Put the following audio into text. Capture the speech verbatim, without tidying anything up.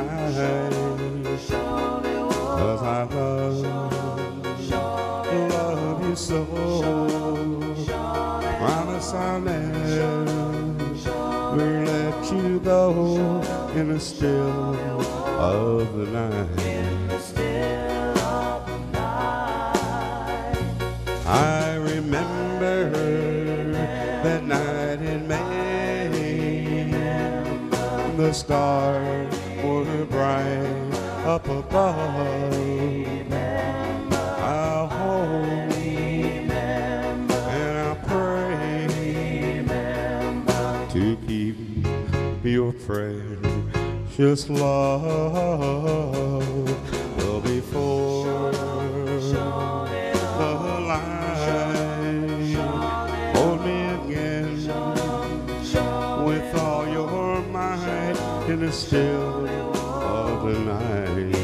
night, 'cause I love, love you so. Promise I'll never let you go in the still of the night. I remember that night in May, the stars were bright up above. I'll hold and I'll pray to keep your precious love. Well, before the light, hold me again with all your might in the still of the night.